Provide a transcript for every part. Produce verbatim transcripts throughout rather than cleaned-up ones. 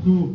zu.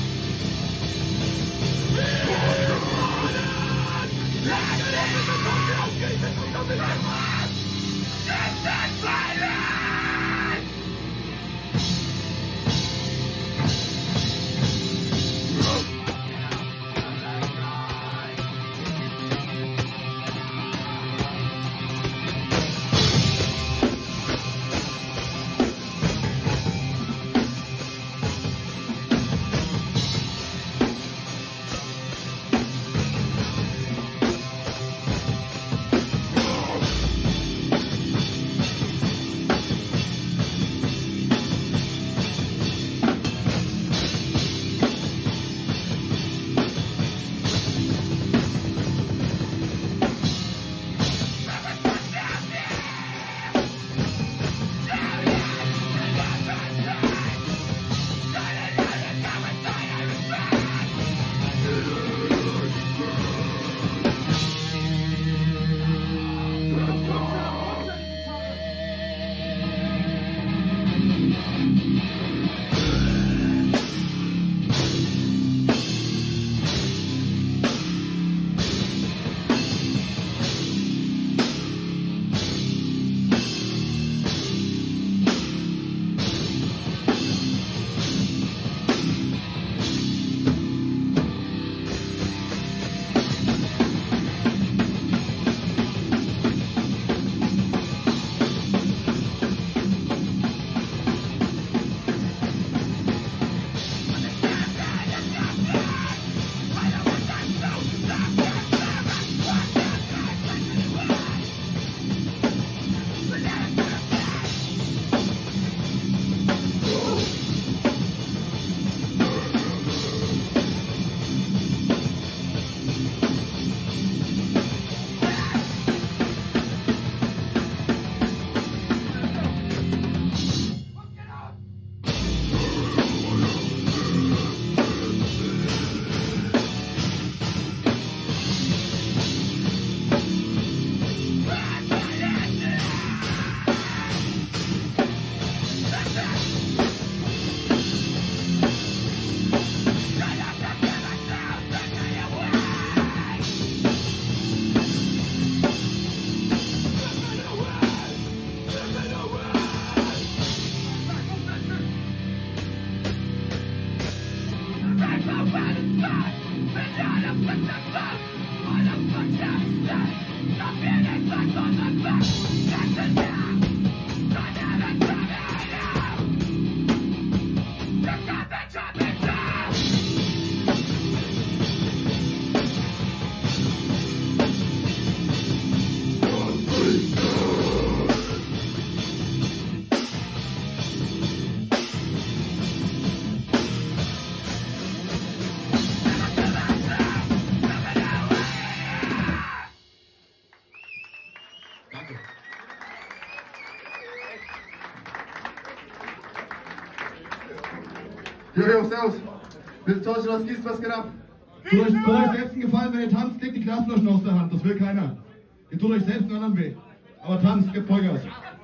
Jojo, servus. Bitte täuschen, was gießt, was geht ab? Tut euch, tut euch selbst einen Gefallen, wenn ihr tanzt, legt die Glasflaschen aus der Hand. Das will keiner. Ihr tut euch selbst einen anderen weh. Aber tanzt, gebt Vollgas.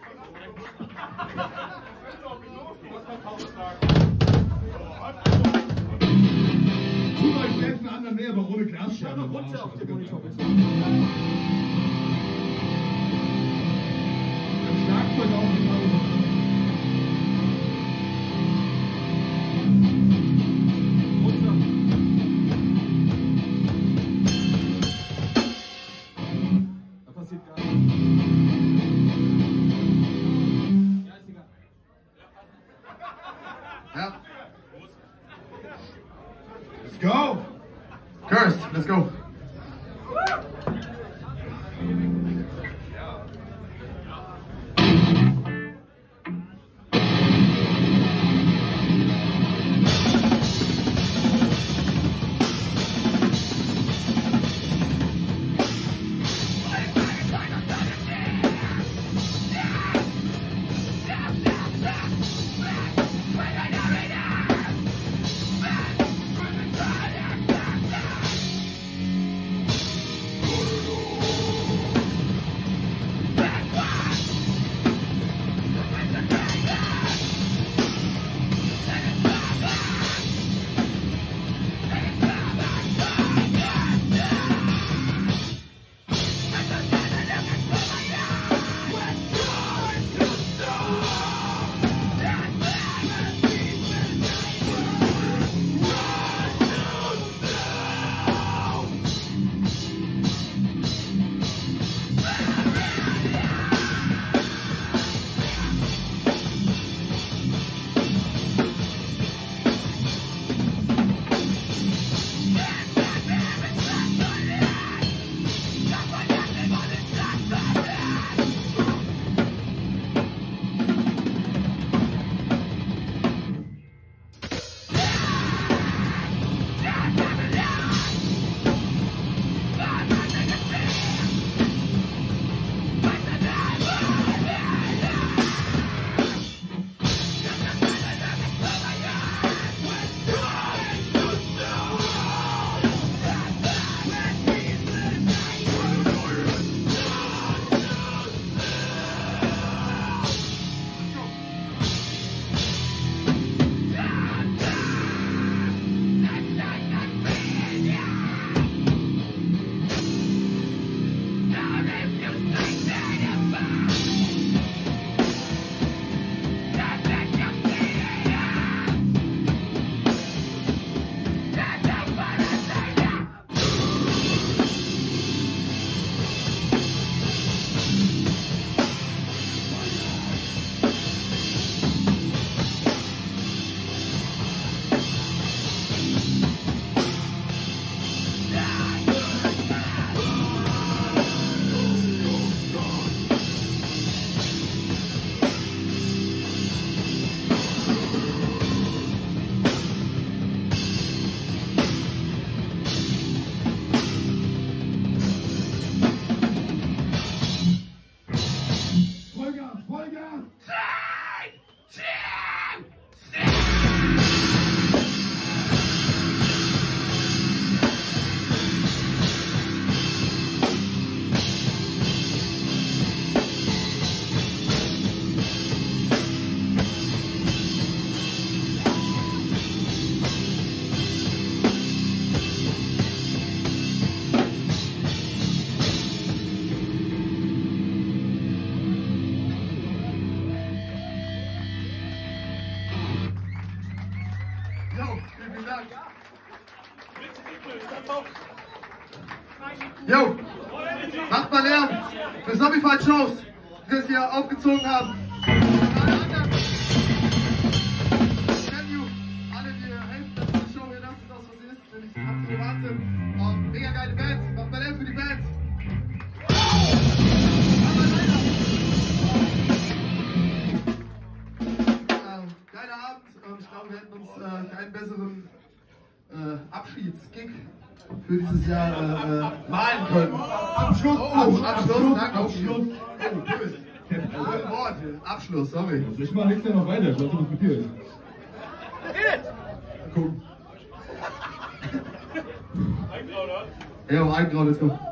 Tut euch selbst einen anderen weh, aber ohne Glasscherben. Runter auf den Monitor, bitte. Ein Schlagzeug auf den Monitor. Ja. Let's go. Curse, let's go. So, vielen, vielen Dank. Jo, macht mal Lärm für Zombie-Fight-Shows, die das hier aufgezogen haben. Alle anderen, alle, die helfen, dass diese Show hier das ist, was es ist, nämlich das absolute Wahnsinn. Um, mega geile Bands, macht mal Lärm für die Bands. Geiler Abend und ich glaube, wir hätten uns äh, keinen besseren äh, Abschiedsgig für dieses Jahr äh, äh, malen können. Abschluss, oh, Abschluss, Abschluss, danke, Abschluss. Oh, böse. Ein Wort, Abschluss, sorry. Also ich mache nichts ja noch weiter, ich weiß nicht, was mit dir ist. Guck. Eingrau, oder? Ja, Eingrau, let's go.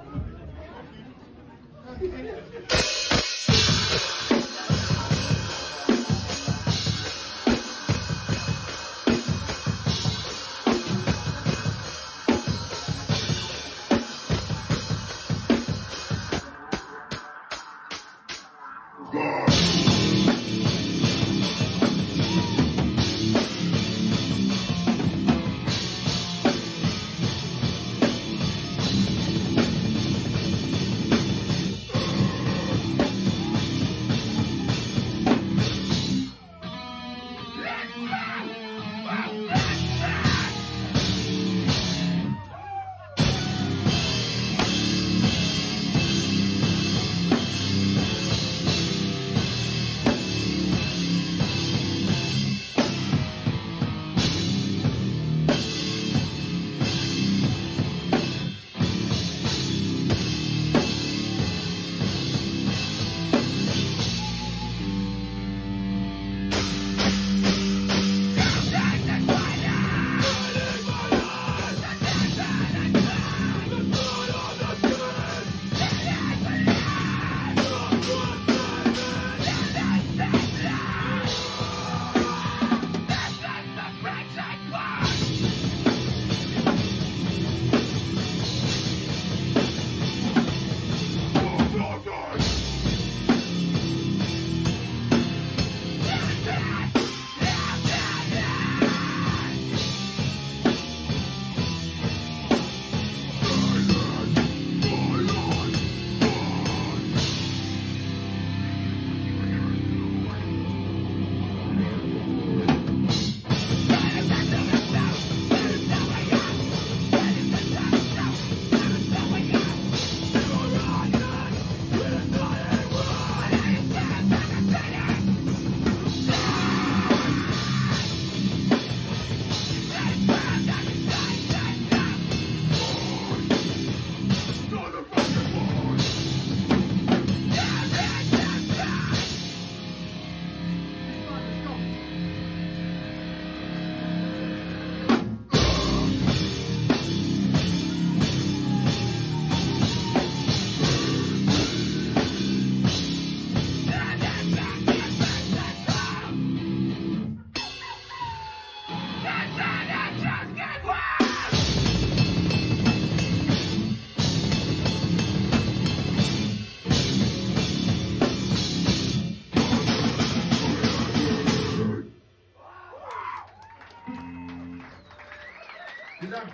Vielen Dank.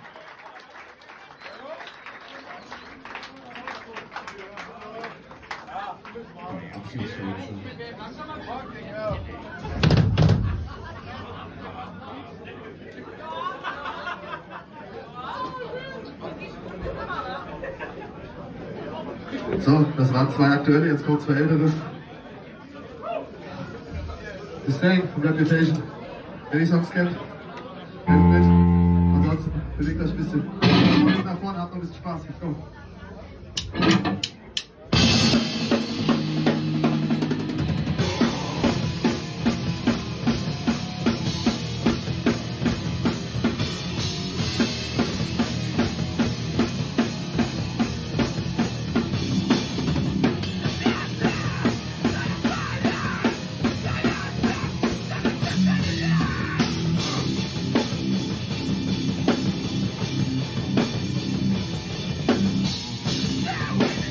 So, das waren zwei aktuelle, jetzt kommen zwei ältere. Disdain von Reputation. Wer die Songs kennt, helft mit. Ansonsten bewegt euch ein bisschen. Kommt nach vorne, habt noch ein bisschen Spaß. Let's go. Yeah.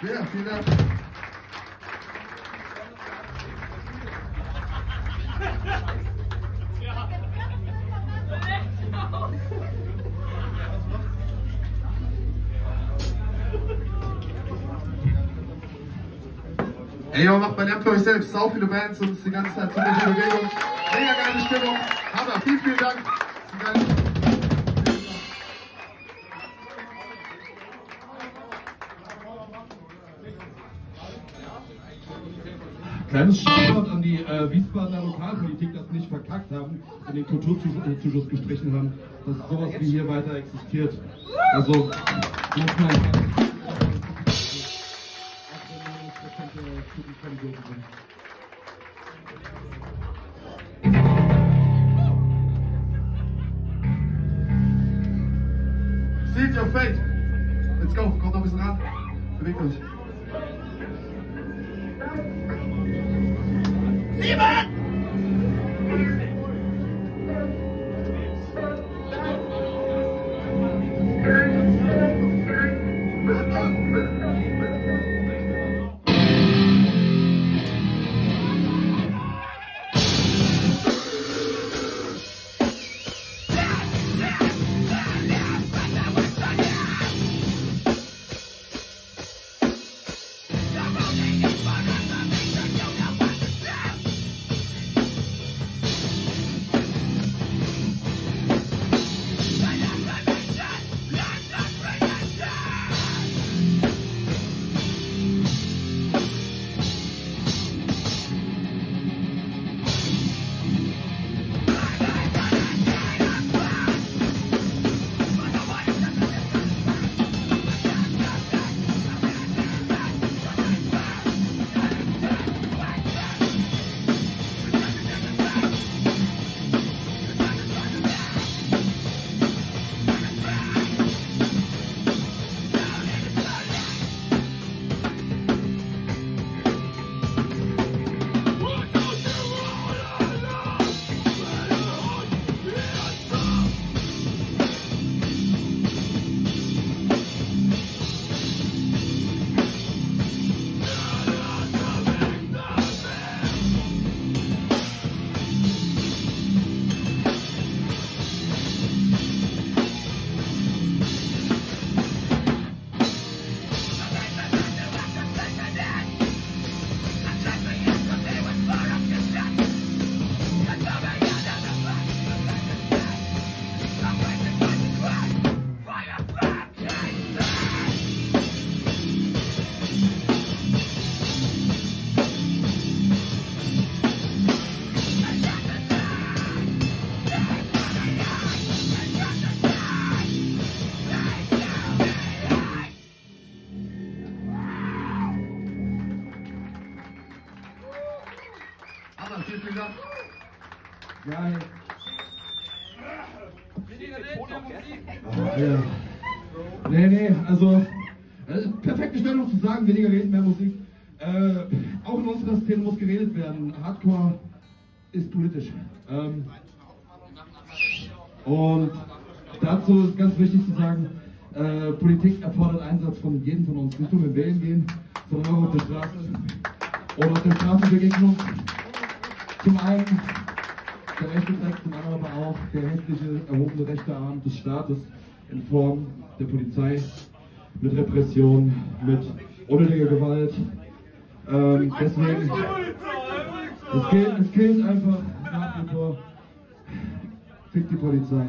Ja, vielen Dank. Ey, aber macht mal Lärm für euch selbst. Sau viele Bands und es ist die ganze Zeit so eine Bewegung. Mega geile Stimmung. Hammer. Vielen, vielen Dank. Das ist geil. Kleines Shoutout an die äh, Wiesbadener Lokalpolitik, dass sie nicht verkackt haben und den Kulturzuschuss gestrichen haben, dass sowas wie hier weiter existiert. Also, muss man einfach. Seed your fate. Let's go. Kommt noch ein bisschen ran. Bewegt euch. Sieben! Vielen, vielen Dank. Geil. Ja. Nee, nee, also äh, perfekte Stellung zu sagen, weniger reden, mehr Musik. Äh, auch in unserer Szene muss geredet werden. Hardcore ist politisch. Ähm, und dazu ist ganz wichtig zu sagen, äh, Politik erfordert Einsatz von jedem von uns. Nicht nur mit Wählen gehen, sondern auch auf der Straße. Oder auf der Straßenbegegnung. Zum einen der rechte Dreck, zum anderen aber auch der hässliche, erhobene rechte Arm des Staates in Form der Polizei, mit Repression, mit unnötiger Gewalt. Ähm, deswegen, es gilt, es gilt einfach nach wie vor, fick die Polizei.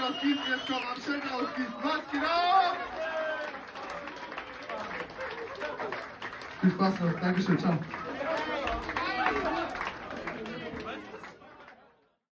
aus Gießen jetzt kommen, am Schild aus Gießen. Was genau? Viel Spaß noch. Dankeschön. Ciao.